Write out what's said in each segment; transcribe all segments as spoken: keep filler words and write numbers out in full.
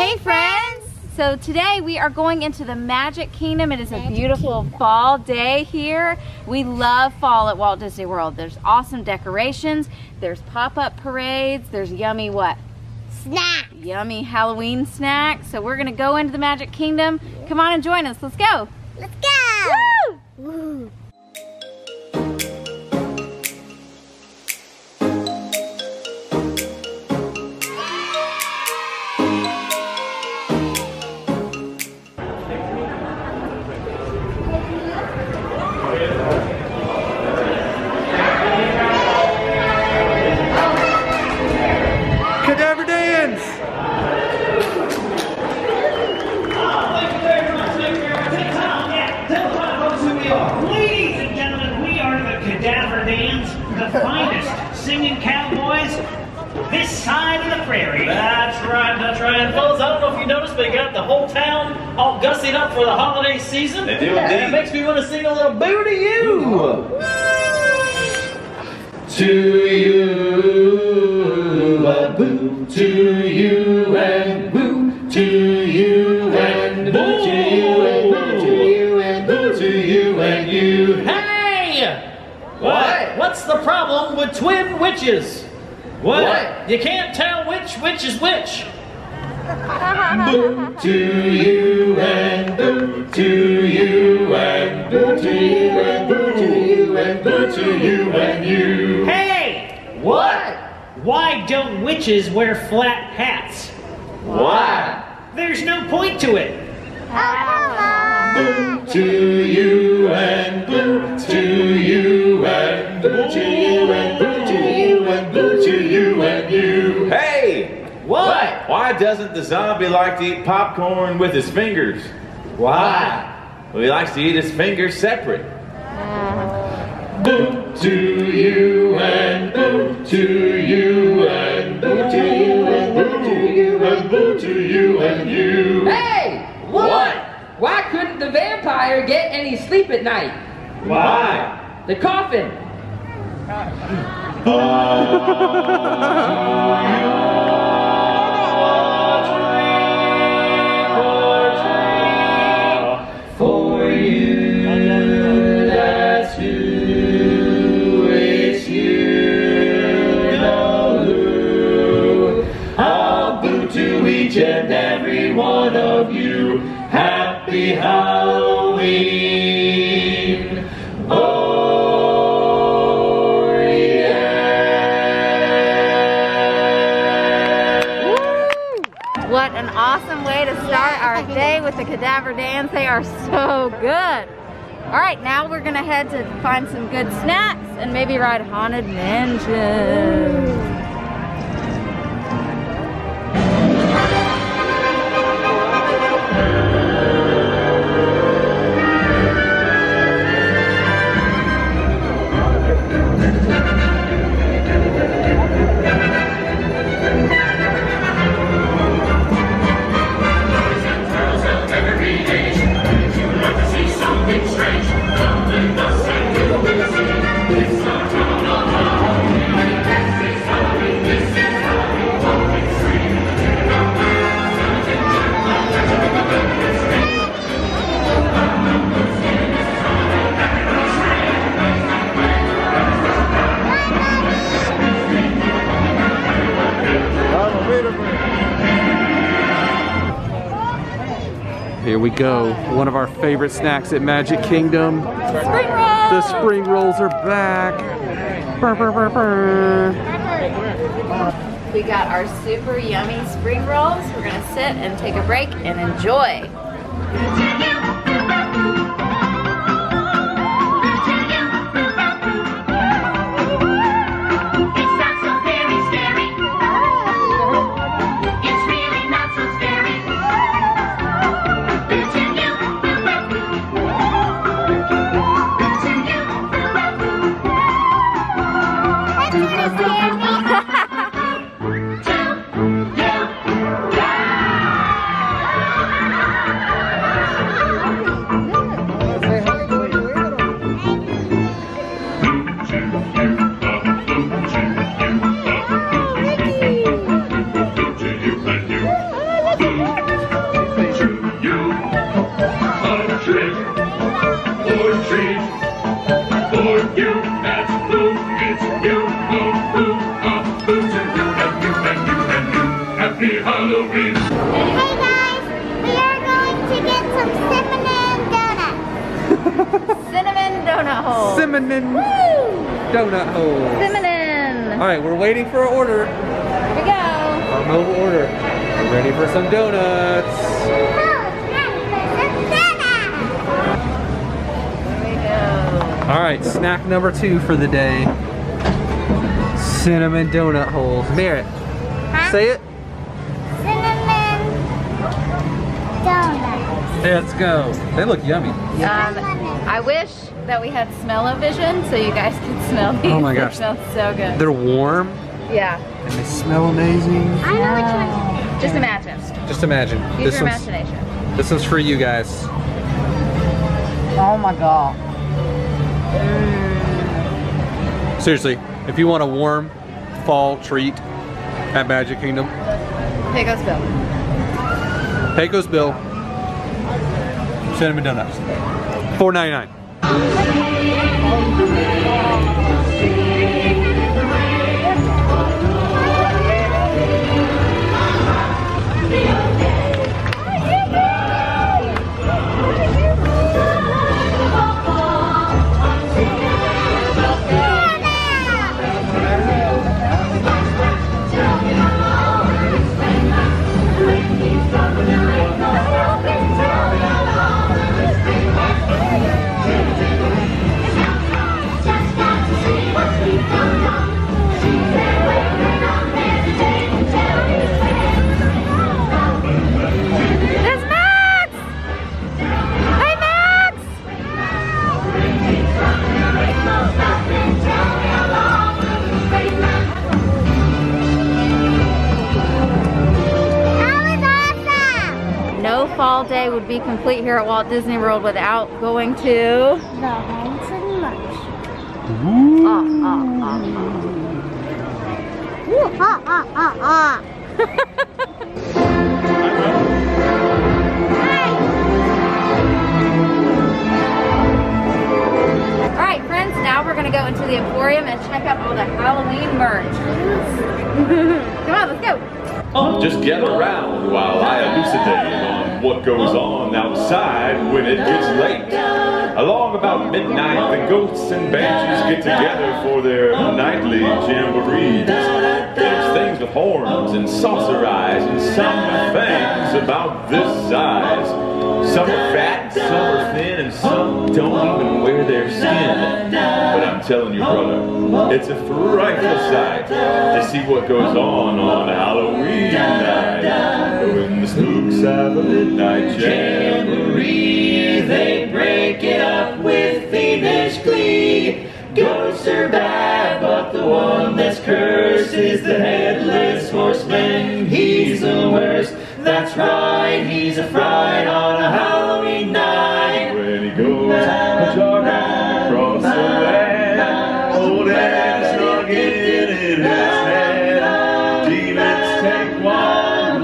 Hey friends! So today we are going into the Magic Kingdom. It is a beautiful fall day here. We love fall at Walt Disney World. There's awesome decorations, there's pop-up parades, there's yummy what? Snacks! Yummy Halloween snacks. So we're gonna go into the Magic Kingdom. Come on and join us, let's go! Let's go! Woo! Woo. Cadaver Dans! Ladies and gentlemen, we are the Cadaver Dans, the finest singing cowboys this side of the prairie. That's right, that's right. And fellas, I don't know if you noticed, but they got the whole town all gussied up for the holiday season. They do And indeed. it makes me want to sing a little boo to you. To you, a boo, to you and boo, to you and boo, to you and boo, to you and boo, to you and you. Hey! What? What's the problem with twin witches? What? What? You can't tell which witch is which. Boo, to you and boo, to you and boo, to you and boo, to you and boo, to you and you. Hey! What? Why don't witches wear flat hats? Why? There's no point to it. Boo, to you and boo, to you and boo, to you and boo, to you and boo, to you and you. Hey! What? Why doesn't the zombie like to eat popcorn with his fingers? Why? Well, he likes to eat his fingers separate. Boo, to you and boo, to you and boo, to you and boo, to you and boo, to you and you. Hey! What? Why couldn't the vampire get any sleep at night? Why? The coffin. For you, that's who, it's you know who. I'll boo to each and every one of you. Happy Halloween. Oh, yeah. What an awesome way to start our day with the Cadaver Dans. They are so good. All right, now we're gonna head to find some good snacks and maybe ride Haunted Mansion. Here we go. One of our favorite snacks at Magic Kingdom. Spring rolls! The spring rolls are back. Burr, burr, burr, burr. We got our super yummy spring rolls. We're gonna sit and take a break and enjoy. Thank you. Halloween. Hey guys, we are going to get some cinnamon donuts. Cinnamon donut hole. Cinnamon donut hole. Cinnamon. All right, we're waiting for our order. Here we go. Our mobile order. We're ready for some donuts. Oh, time for some donuts. Here we go. All right, snack number two for the day. Cinnamon donut holes. Merrit, Huh? say it. Cinnamon donuts. Let's go. They look yummy. Um, I wish that we had smell-o-vision so you guys could smell these. Oh my gosh. They smell so good. They're warm Yeah. and they smell amazing. I know which one's Just imagine. Just imagine. Use This your one's, imagination. this one's for you guys. Oh my god. Seriously, if you want a warm fall treat at Magic Kingdom, Pecos Bill. Pecos Bill cinnamon donuts, four ninety-nine. There's Max! Hey Max! That was awesome. No fall day would be complete here at Walt Disney World without going to The Haunted Mansion. Ah, ah, ah, Ooh, ah, ah, ah, ah. Alright friends, now we're gonna go into the Emporium and check out all the Halloween merch. Come on, let's go. Just gather around while I elucidate on what goes on outside when it gets late. Along about midnight, the goats and banshees get together for their nightly jamborees. There's things with horns and saucer eyes, and some with fangs about this size. Some are fat, some are thin, and some don't even wear their skin. But I'm telling you, brother, it's a frightful sight to see what goes on on Halloween night. When the spooks have a midnight jamboree, they break it up with fiendish glee. Ghosts are bad, but the one that's cursed is the headless horseman. He's the worst. That's right, he's a fright on a Halloween night. When he goes jogging across the land, old and snug in his head. Demons take one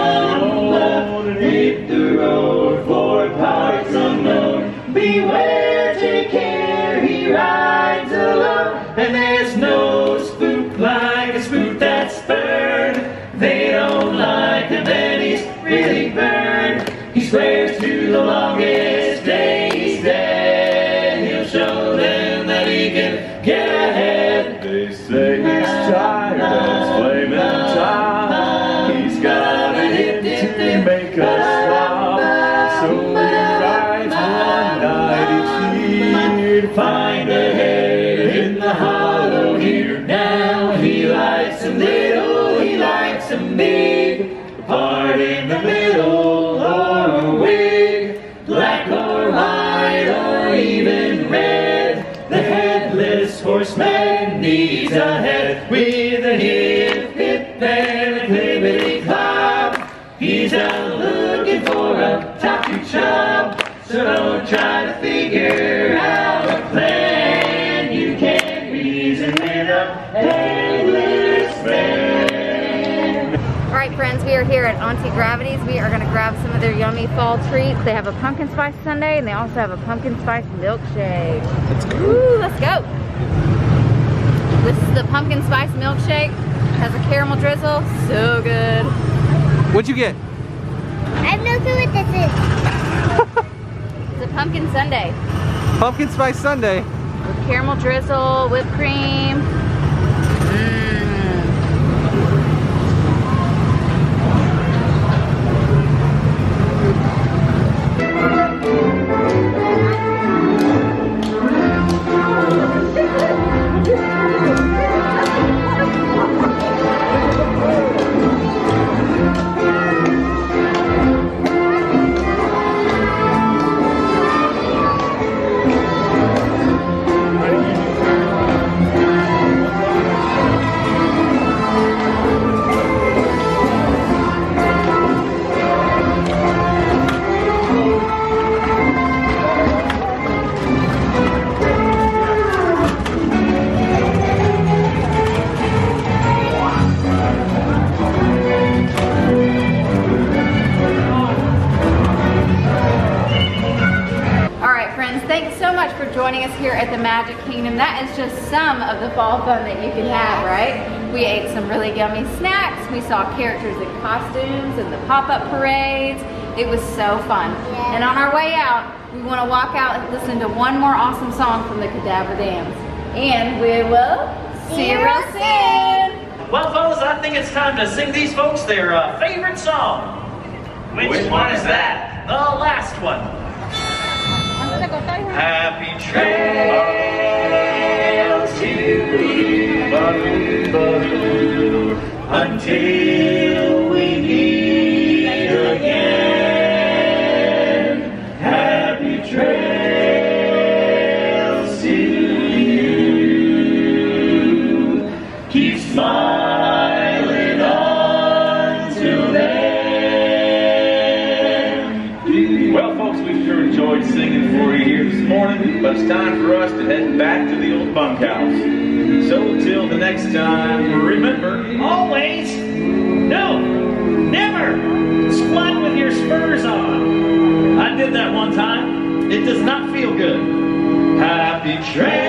look and hit the road for parts unknown. Beware, take care, he rides alone. And there's no spook like a spook that's burned. They don't like him and he's really burned. He swears to the longest day he's dead. He'll show them that he can get ahead. They say he's tired of flaming time. He's got a hit to make us stop. So he rides one night each year to find a head in the hollow here. Now he likes him little, he likes him big. A part in the middle or a wig, black or white or even red. The headless horseman needs a head with a hip, hip and a clippity clop. He's out looking for a top to chop. So don't try to figure out a plan. You can't reason with a headless man. Alright friends, we are here at Auntie Gravity's. We are going to grab some of their yummy fall treats. They have a pumpkin spice sundae and they also have a pumpkin spice milkshake. Let's go. Woo, let's go. This is the pumpkin spice milkshake. Has a caramel drizzle. So good. What'd you get? I have no clue what this is. It's a pumpkin sundae Pumpkin spice sundae. with caramel drizzle, whipped cream. Thanks so much for joining us here at the Magic Kingdom. That is just some of the fall fun that you can have, right? We ate some really yummy snacks. We saw characters in costumes and the pop-up parades. It was so fun. Yeah. And on our way out, we want to walk out and listen to one more awesome song from the Cadaver Dans. And we will see you real soon. Well, fellas, I think it's time to sing these folks their uh, favorite song. Which, Which one, one is that? that? The last one. Happy trails to you, until we meet again. Happy trails to you. Keep smiling on till then. Well, folks, we sure enjoyed singing for you here this morning, but it's time for us to head back to the old bunkhouse. So till the next time, remember, always, no, never squat with your spurs on. I did that one time. It does not feel good. Happy trails.